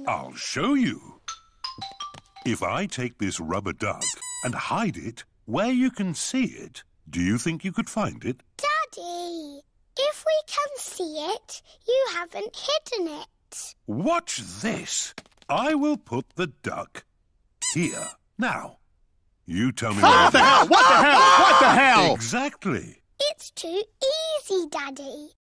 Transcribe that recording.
I'll show you. If I take this rubber duck and hide it where you can see it, do you think you could find it? Daddy, if we can see it, you haven't hidden it. Watch this. I will put the duck here. Now, you tell me What the hell? What the hell? What the hell? Exactly. It's too easy, Daddy.